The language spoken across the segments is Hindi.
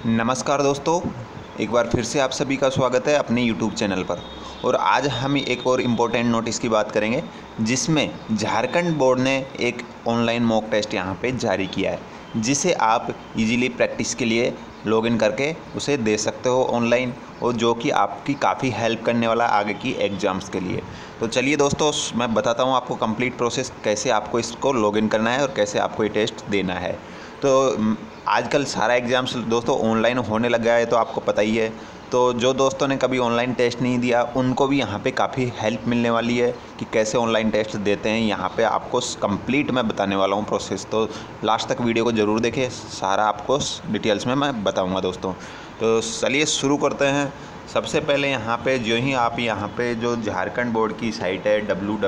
नमस्कार दोस्तों, एक बार फिर से आप सभी का स्वागत है अपने YouTube चैनल पर। और आज हम एक और इम्पोर्टेंट नोटिस की बात करेंगे, जिसमें झारखंड बोर्ड ने एक ऑनलाइन मॉक टेस्ट यहाँ पे जारी किया है, जिसे आप इजीली प्रैक्टिस के लिए लॉगिन करके उसे दे सकते हो ऑनलाइन, और जो कि आपकी काफ़ी हेल्प करने वाला आगे की एग्ज़ाम्स के लिए। तो चलिए दोस्तों, मैं बताता हूँ आपको कंप्लीट प्रोसेस, कैसे आपको इसको लॉगिन करना है और कैसे आपको ये टेस्ट देना है। तो आजकल सारा एग्ज़ाम्स दोस्तों ऑनलाइन होने लग गया है, तो आपको पता ही है। तो जो दोस्तों ने कभी ऑनलाइन टेस्ट नहीं दिया, उनको भी यहाँ पे काफ़ी हेल्प मिलने वाली है कि कैसे ऑनलाइन टेस्ट देते हैं। यहाँ पे आपको कंप्लीट मैं बताने वाला हूँ प्रोसेस, तो लास्ट तक वीडियो को ज़रूर देखें, सारा आपको डिटेल्स में मैं बताऊँगा दोस्तों। तो चलिए शुरू करते हैं। सबसे पहले यहाँ पे जो ही आप यहाँ पे जो झारखंड बोर्ड की साइट है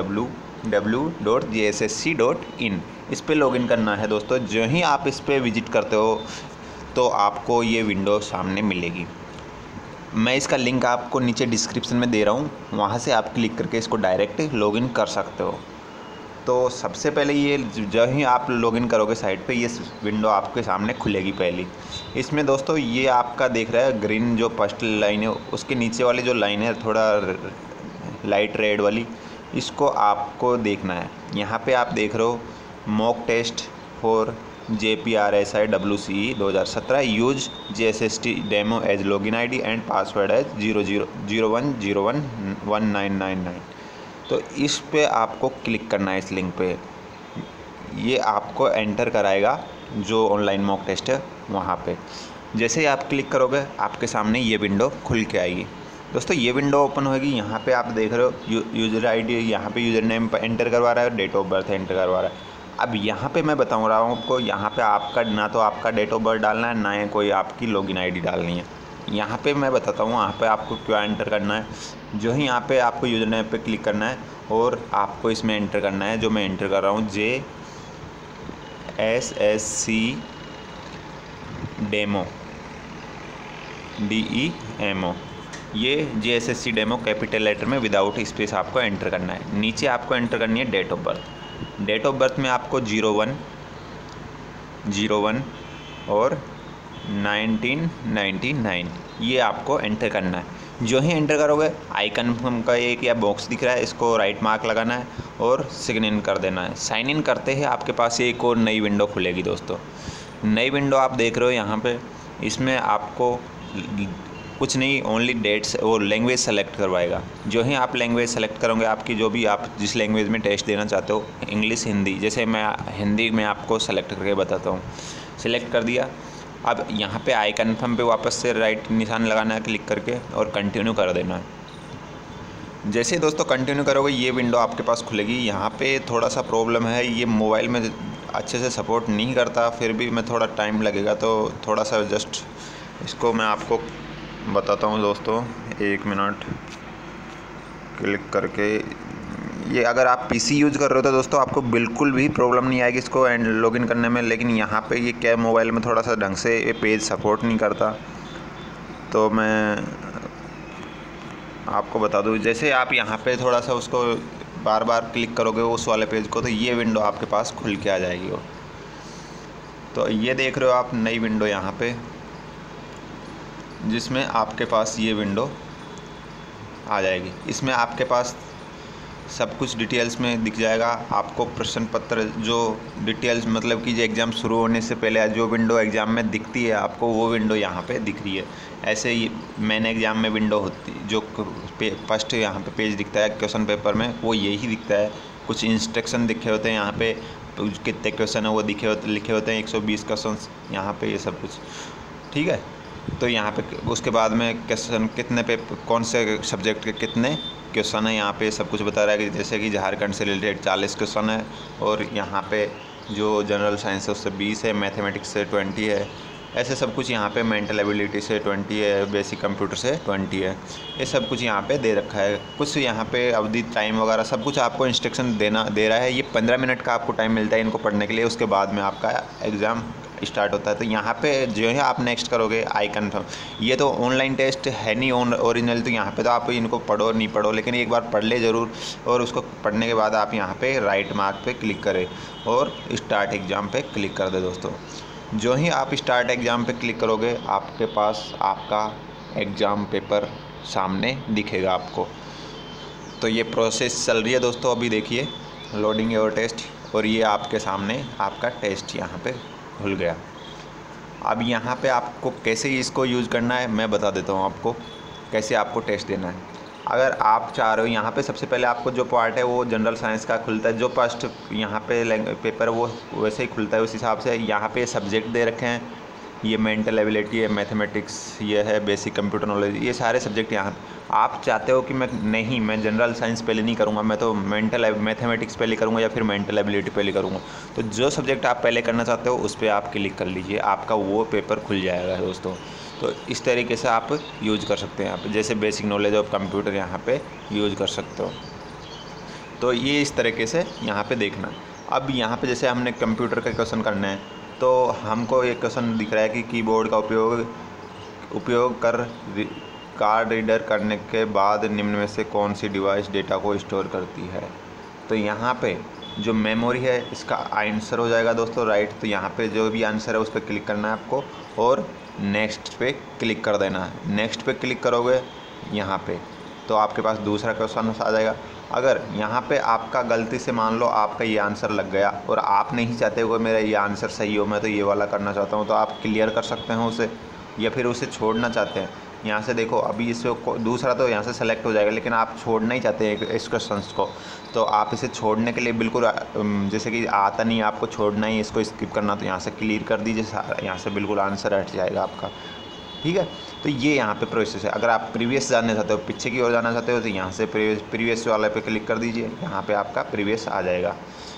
www.jssc.in, इस पे लॉगिन करना है दोस्तों। जो ही आप इस पे विजिट करते हो तो आपको ये विंडो सामने मिलेगी। मैं इसका लिंक आपको नीचे डिस्क्रिप्शन में दे रहा हूँ, वहाँ से आप क्लिक करके इसको डायरेक्ट लॉगिन कर सकते हो। तो सबसे पहले ये जो ही आप लॉगिन करोगे साइट पे, ये विंडो आपके सामने खुलेगी पहली। इसमें दोस्तों ये आपका देख रहा है ग्रीन जो फर्स्ट लाइन है, उसके नीचे वाली जो लाइन है थोड़ा लाइट रेड वाली, इसको आपको देखना है। यहाँ पे आप देख रहे हो mock test for JPRSI WCE 2017 use JSST demo as login ID and password as 0001011999। तो इस पे आपको क्लिक करना है, इस लिंक पे। ये आपको एंटर कराएगा जो ऑनलाइन मॉक टेस्ट है वहाँ पे। जैसे ही आप क्लिक करोगे, आपके सामने ये विंडो खुल के आएगी दोस्तों। ये विंडो ओपन होगी। यहाँ पे आप देख रहे हो यूज़र ID, यहाँ पे यूज़र नेम एंटर करवा रहा है, डेट ऑफ बर्थ एंटर करवा रहा है। अब यहाँ पे मैं बता रहा हूँ आपको, यहाँ पे आपका ना तो आपका डेट ऑफ बर्थ डालना है, ना ही कोई आपकी लॉगिन ID डालनी है। यहाँ पे मैं बताता हूँ यहाँ पे आपको क्या एंटर करना है। जो ही यहाँ पे आपको यूज़र नेम पे क्लिक करना है और आपको इसमें एंटर करना है, जो मैं एंटर कर रहा हूँ JSSC डेमो DEMO। ये JSSC डेमो कैपिटल लेटर में विदाउट स्पेस आपको एंटर करना है। नीचे आपको एंटर करनी है date of birth. Date of birth में आपको 01/01 और 1999 ये आपको एंटर करना है। जो ही एंटर करोगे, आइकन का एक या बॉक्स दिख रहा है, इसको राइट मार्क लगाना है और साइन इन कर देना है। साइन इन करते ही आपके पास एक और नई विंडो खुलेगी दोस्तों। नई विंडो आप देख रहे हो यहाँ पे, इसमें आपको कुछ नहीं, ओनली डेट्स और लैंग्वेज सेलेक्ट करवाएगा। जो ही आप लैंग्वेज सेलेक्ट करोगे, आपकी जो भी आप जिस लैंग्वेज में टेस्ट देना चाहते हो, इंग्लिश, हिंदी, जैसे मैं हिंदी में आपको सेलेक्ट करके बताता हूँ। सिलेक्ट कर दिया। अब यहाँ पे आई कन्फर्म पे वापस से राइट निशान लगाना है क्लिक करके और कंटिन्यू कर देना है। जैसे दोस्तों कंटिन्यू करोगे, ये विंडो आपके पास खुलेगी। यहाँ पे थोड़ा सा प्रॉब्लम है, ये मोबाइल में अच्छे से सपोर्ट नहीं करता, फिर भी मैं थोड़ा टाइम लगेगा, तो थोड़ा सा जस्ट इसको मैं आपको बताता हूँ दोस्तों। 1 मिनट क्लिक करके, ये अगर आप PC यूज़ कर रहे हो तो दोस्तों आपको बिल्कुल भी प्रॉब्लम नहीं आएगी इसको एंड लॉगिन करने में। लेकिन यहाँ पे ये क्या, मोबाइल में थोड़ा सा ढंग से ये पेज सपोर्ट नहीं करता, तो मैं आपको बता दूँ। जैसे आप यहाँ पे थोड़ा सा उसको बार बार क्लिक करोगे उस वाले पेज को, तो ये विंडो आपके पास खुल के आ जाएगी वो। तो ये देख रहे हो आप नई विंडो यहाँ पे, जिसमें आपके पास ये विंडो आ जाएगी। इसमें आपके पास सब कुछ डिटेल्स में दिख जाएगा। आपको प्रश्न पत्र जो डिटेल्स, मतलब कि जो एग्ज़ाम शुरू होने से पहले जो विंडो एग्ज़ाम में दिखती है आपको, वो विंडो यहाँ पे दिख रही है। ऐसे ही मेन एग्ज़ाम में विंडो होती, जो फर्स्ट यहाँ पे पेज दिखता है क्वेश्चन पेपर में, वो यही दिखता है। कुछ इंस्ट्रक्शन दिखे होते हैं यहाँ पे, कितने क्वेश्चन है वो लिखे होते हैं, 120 क्वेश्चन यहाँ पे, ये सब कुछ ठीक है। तो यहाँ पे उसके बाद में क्वेश्चन कितने पे, कौन से सब्जेक्ट के कितने क्वेश्चन है, यहाँ पे सब कुछ बता रहा है। कि जैसे कि झारखंड से रिलेटेड 40 क्वेश्चन है, और यहाँ पे जो जनरल साइंस है उससे 20 है, मैथमेटिक्स से 20 है, ऐसे सब कुछ यहाँ पे मेंटल एबिलिटी से 20 है, बेसिक कंप्यूटर से 20 है। ये सब कुछ यहाँ पे दे रखा है। कुछ यहाँ पे अवधि, टाइम वगैरह सब कुछ आपको इंस्ट्रक्शन दे रहा है। ये 15 मिनट का आपको टाइम मिलता है इनको पढ़ने के लिए, उसके बाद में आपका एग्ज़ाम स्टार्ट होता है। तो यहाँ पे जो है आप नेक्स्ट करोगे आई कन्फर्म। ये तो ऑनलाइन टेस्ट है नहीं ओरिजिनल, तो यहाँ पे तो आप इनको पढ़ो नहीं पढ़ो, लेकिन एक बार पढ़ ले ज़रूर। और उसको पढ़ने के बाद आप यहाँ पे राइट मार्क पे क्लिक करें और स्टार्ट एग्ज़ाम पे क्लिक कर दे दोस्तों। जो ही आप स्टार्ट एग्ज़ाम पे क्लिक करोगे आपके पास आपका एग्ज़ाम पेपर सामने दिखेगा आपको। तो ये प्रोसेस चल रही है दोस्तों, अभी देखिए लोडिंग योर टेस्ट, और ये आपके सामने आपका टेस्ट यहाँ पे खुल गया। अब यहाँ पे आपको कैसे इसको यूज़ करना है मैं बता देता हूँ आपको, कैसे आपको टेस्ट देना है। अगर आप चाह रहे हो, यहाँ पे सबसे पहले आपको जो पार्ट है वो जनरल साइंस का खुलता है, जो फर्स्ट यहाँ पे पेपर वो वैसे ही खुलता है। उस हिसाब से यहाँ पे सब्जेक्ट दे रखे हैं, ये मेंटल एबिलिटी है, मैथमेटिक्स ये है, बेसिक कंप्यूटर नॉलेज, ये सारे सब्जेक्ट यहाँ। आप चाहते हो कि मैं जनरल साइंस पहले नहीं करूँगा, मैं तो मैथमेटिक्स पहले करूँगा या फिर मेंटल एबिलिटी पहले करूँगा, तो जो सब्जेक्ट आप पहले करना चाहते हो उस पर आप क्लिक कर लीजिए, आपका वो पेपर खुल जाएगा दोस्तों। तो इस तरीके से आप यूज़ कर सकते हैं, आप जैसे बेसिक नॉलेज ऑफ कंप्यूटर यहाँ पे यूज़ कर सकते हो। तो ये इस तरीके से यहाँ पे देखना। अब यहाँ पे जैसे हमने कंप्यूटर का क्वेश्चन करना है, तो हमको एक क्वेश्चन दिख रहा है कि कीबोर्ड का उपयोग कर कार्ड रीडर करने के बाद निम्न में से कौन सी डिवाइस डेटा को स्टोर करती है। तो यहाँ पे जो मेमोरी है इसका आंसर हो जाएगा दोस्तों राइट। तो यहाँ पे जो भी आंसर है उस पर क्लिक करना है आपको और नेक्स्ट पे क्लिक कर देना है। नेक्स्ट पे क्लिक करोगे यहाँ पे तो आपके पास दूसरा क्वेश्चन आ जाएगा। अगर यहाँ पे आपका गलती से मान लो आपका ये आंसर लग गया और आप नहीं चाहते हो मेरा ये आंसर सही हो, मैं तो ये वाला करना चाहता हूँ, तो आप क्लियर कर सकते हैं उसे, या फिर उसे छोड़ना चाहते हैं। यहाँ से देखो अभी इसे दूसरा तो यहाँ से सेलेक्ट हो जाएगा, लेकिन आप छोड़ना ही चाहते हैं इस क्वेश्चन को, तो आप इसे छोड़ने के लिए बिल्कुल जैसे कि आता नहीं आपको छोड़ना ही, इसको स्किप करना, तो यहाँ से क्लियर कर दीजिए, यहाँ से बिल्कुल आंसर हट जाएगा आपका। ठीक है, तो ये यहाँ पे प्रोसेस है। अगर आप प्रीवियस जानना चाहते हो, पीछे की ओर जाना चाहते हो, तो यहाँ से प्रीवियस वाले पे क्लिक कर दीजिए, यहाँ पे आपका प्रीवियस आ जाएगा।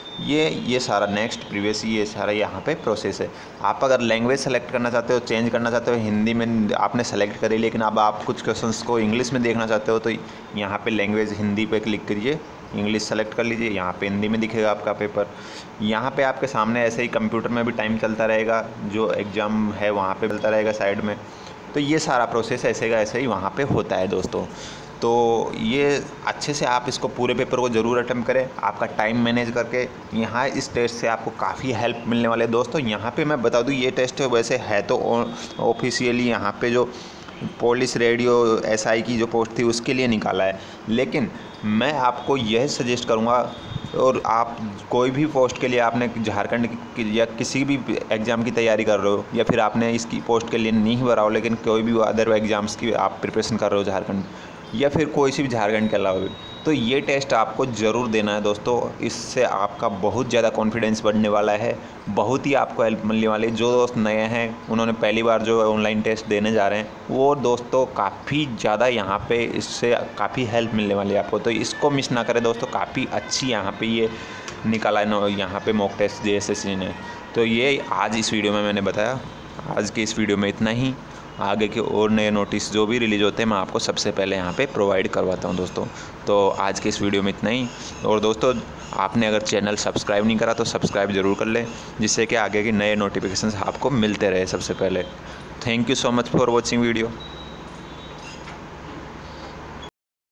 ये सारा नेक्स्ट प्रीवियस ये सारा यहाँ पे प्रोसेस है। आप अगर लैंग्वेज सेलेक्ट करना चाहते हो, चेंज करना चाहते हो, हिंदी में आपने सेलेक्ट करी लेकिन अब आप कुछ क्वेश्चंस को इंग्लिश में देखना चाहते हो, तो यहाँ पे लैंग्वेज हिंदी पे क्लिक करिए, इंग्लिश सेलेक्ट कर लीजिए, यहाँ पे हिंदी में दिखेगा आपका पेपर। यहाँ पे आपके सामने ऐसे ही कंप्यूटर में भी टाइम चलता रहेगा, जो एग्ज़ाम है वहाँ पे चलता रहेगा साइड में। तो ये सारा प्रोसेस ऐसे का ऐसे ही वहाँ पे होता है दोस्तों। तो ये अच्छे से आप इसको पूरे पेपर को ज़रूर अटेम्प्ट करें, आपका टाइम मैनेज करके। यहाँ इस टेस्ट से आपको काफ़ी हेल्प मिलने वाले है दोस्तों। यहाँ पे मैं बता दूँ ये टेस्ट वैसे है तो ऑफिशियली यहाँ पे जो पुलिस रेडियो SI की जो पोस्ट थी उसके लिए निकाला है, लेकिन मैं आपको यह सजेस्ट करूँगा, और आप कोई भी पोस्ट के लिए आपने झारखंड की या किसी भी एग्ज़ाम की तैयारी कर रहे हो, या फिर आपने इसकी पोस्ट के लिए नहीं भरा हो लेकिन कोई भी अदर एग्ज़ाम्स की आप प्रिपरेशन कर रहे हो झारखंड, या फिर कोई सी भी झारखंड के अलावा भी, तो ये टेस्ट आपको ज़रूर देना है दोस्तों। इससे आपका बहुत ज़्यादा कॉन्फिडेंस बढ़ने वाला है, बहुत ही आपको हेल्प मिलने वाली है। जो दोस्त नए हैं उन्होंने पहली बार जो ऑनलाइन टेस्ट देने जा रहे हैं, वो दोस्तों काफ़ी ज़्यादा यहाँ पे इससे काफ़ी हेल्प मिलने वाली है आपको। तो इसको मिस ना करें दोस्तों, काफ़ी अच्छी यहाँ पे ये निकाला है यहाँ पे मॉक टेस्ट JSSC ने। तो ये आज इस वीडियो में मैंने बताया। आज के इस वीडियो में इतना ही। आगे के और नए नोटिस जो भी रिलीज़ होते हैं मैं आपको सबसे पहले यहाँ पे प्रोवाइड करवाता हूँ दोस्तों। तो आज के इस वीडियो में इतना ही। और दोस्तों आपने अगर चैनल सब्सक्राइब नहीं करा तो सब्सक्राइब ज़रूर कर लें, जिससे कि आगे के नए नोटिफिकेशंस आपको मिलते रहे सबसे पहले। Thank you so much for watching video.